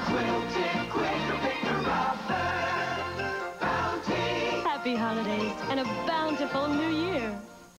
quilted quicker picker rubber. Bounty. Happy holidays and a bountiful new year.